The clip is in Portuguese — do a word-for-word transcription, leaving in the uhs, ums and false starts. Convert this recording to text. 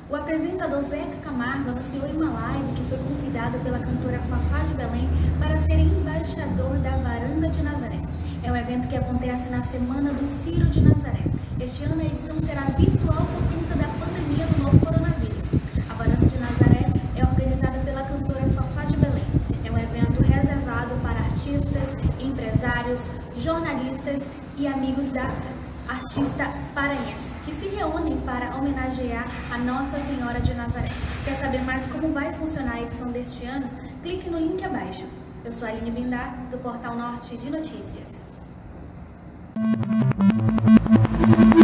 O apresentador Zeca Camargo anunciou em uma live que foi convidado pela cantora Fafá de Belém para ser embaixador da Varanda de Nazaré. É um evento que acontece na Semana do Ciro de Nazaré. Este ano a edição será virtual por conta da pandemia do novo coronavírus. A Varanda de Nazaré é organizada pela cantora Fafá de Belém. É um evento reservado para artistas, empresários, jornalistas e amigos da artista paraense, que se reúnem para homenagear a Nossa Senhora de Nazaré. Quer saber mais como vai funcionar a edição deste ano? Clique no link abaixo. Eu sou a Aline Bindar, do Portal Norte de Notícias.